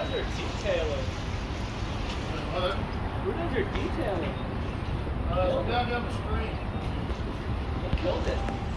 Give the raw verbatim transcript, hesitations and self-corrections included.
does your detailing? What? Who does your detailing? Uh, down down the street. Who killed it?